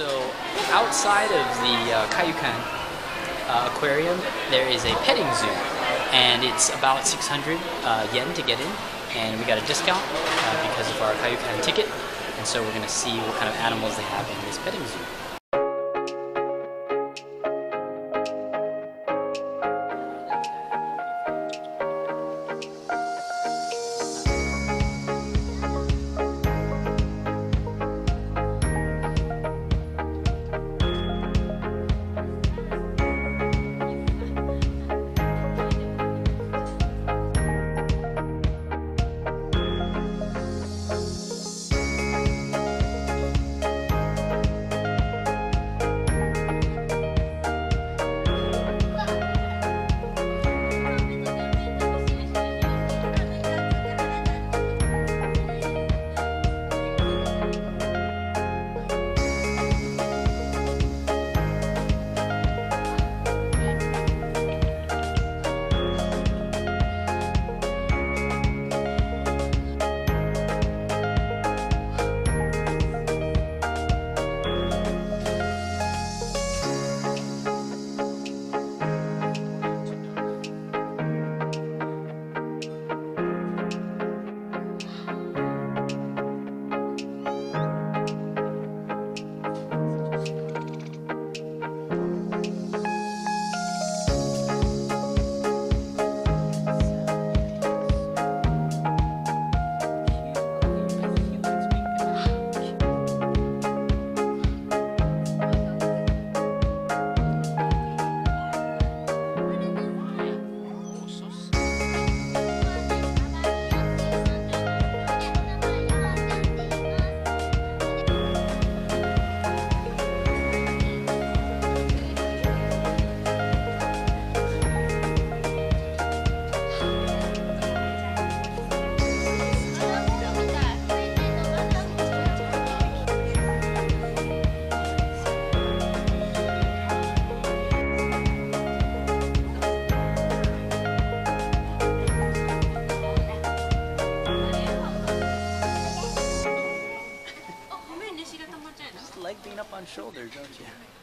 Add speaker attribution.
Speaker 1: So outside of the Kaiyukan Aquarium, there is a petting zoo, and it's about 600 yen to get in, and we got a discount because of our Kaiyukan ticket, and so we're going to see what kind of animals they have in this petting zoo. Like being up on shoulders, don't you?